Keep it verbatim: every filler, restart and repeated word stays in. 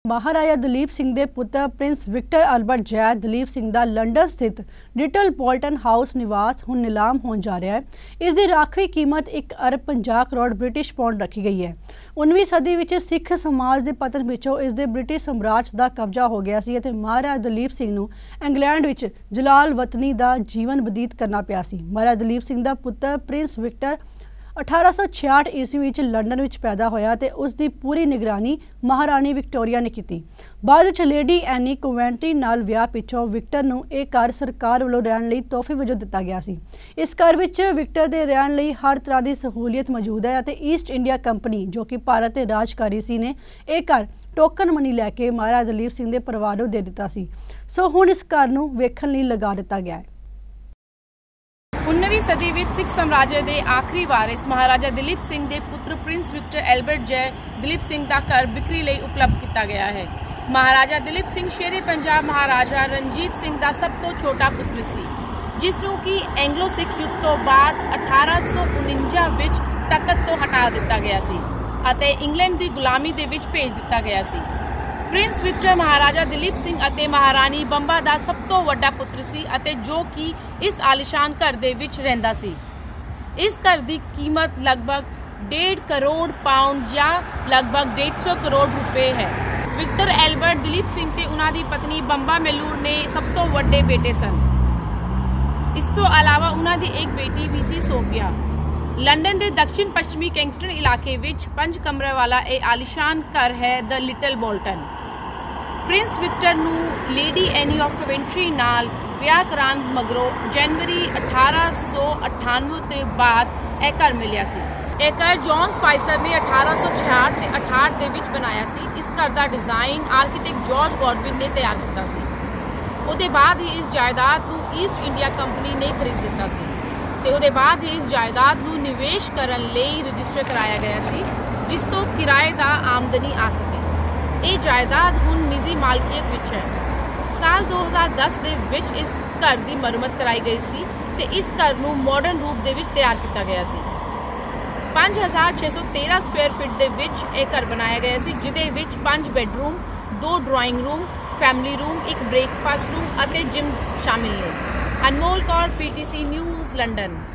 महाराजा दलीप सिंह के पुत्र Prince Victor Albert जय दलीप सिंह का लंडन स्थित लिटल बोल्टन हाउस निवास हुण नीलाम होने जा रहा है। इसकी राखवी कीमत एक अरब पंजाह करोड़ ब्रिटिश पाउंड रखी गई है। उन्नीवीं सदी विच सिख समाज के पतन पिछों इसके ब्रिटिश सम्राट का कब्जा हो गया सी ते महाराजा दलीप सिंह नूं इंग्लैंड विच जलाल वतनी का जीवन बतीत करना पिया सी। महाराजा दलीप सिंह का पुत्र प्रिंस विक्टर अठारह सौ छियाठ ईस्वी विच लंडन विच पैदा होया ते उसकी पूरी निगरानी महारानी विक्टोरिया ने की। बाद विच लेडी एनी कोवेंट्री नाल विआह पिछों विक्टर नूं इह घर सरकार वालों रहण लई तोहफे वजों दिता गया सी। इस घर विच विक्टर दे रहण लई हर तरह की सहूलियत मौजूद है ते ईस्ट इंडिया कंपनी जो कि भारत के राजकारी सी ने इह घर टोकन मनी लैके महाराजा दलीप सिंह दे परिवार नूं दे दिता सी। सो हुण इस घर नूं वेखण लई लगा दिता गया है। उन्नीसवीं सदी में सिख साम्राज्य के आखिरी वारिस महाराजा दलीप सिंह के पुत्र प्रिंस विक्टर एल्बर्ट जय दलीप सिंह का घर बिक्री लिए उपलब्ध किया गया है। महाराजा दलीप सिंह शेरे पंजाब महाराजा रणजीत सिंह का सब तो छोटा पुत्र सी, जिसनों की एंग्लो सिख युद्ध तो बाद अठारह सौ उनंजा विच तख्त तो हटा दिता गया सी अते इंग्लैंड की गुलामी दे विच भेज दिता गया सी। प्रिंस विक्टर महाराजा दलीप सिंह अते महारानी बंबा का सब तो वड्डा पुत्र सी अते जो कि इस आलिशान घर दे विच रहिंदा सी। इस घर की कीमत लगभग डेढ़ करोड़ पाउंड या लगभग डेढ़ सौ करोड़ रुपए है। विक्टर एल्बर्ट दलीप सिंह ते उन्हां दी पत्नी बंबा मेलूर ने सब तो वड्डे बेटे सन। इस तो अलावा उन्हां दी एक बेटी भी सी सोफिया। लंडन के दक्षिण पश्चिमी किंगस्टन इलाके विच पंज कमरे वाला एक आलिशान घर है the little Bolton. Prince Victor नूं लेडी एनी ऑफ कवेंट्री नाल विआह करान मगरों जनवरी अठारह सौ अठानवे के बाद यह घर मिलिया सी। यह घर जॉन स्पाइसर ने अठारह सौ छियाठ ते अठाहठ के विच बनाया सी। इस घर का डिजाइन आर्कीटैक्ट जॉर्ज गॉडविन ने तैयार किया सी। उसके बाद ही इस जायदाद नूं ईस्ट इंडिया कंपनी ने खरीद दिता सी ते उसके बाद ही इस जायदाद नूं निवेश करन लई रजिस्टर कराया गया सी, जिस तो किराए दा आमदनी आ सके। ये जायदाद हुण निजी मालकीयत विच है। साल दो हज़ार दस दे विच इस घर की मरम्मत कराई गई सी ते इस घर नूं मॉडर्न रूप दे विच तैयार किया गया सी। पाँच हज़ार छे सौ तेरह स्क्वायर फीट दे विच एक घर बनाया गया सी, जिहदे विच पांच बेडरूम, दो ड्राइंग रूम, फैमिली रूम, एक ब्रेकफास्ट रूम अते जिम शामिल ने। Anmol Kaur, P T C news, London.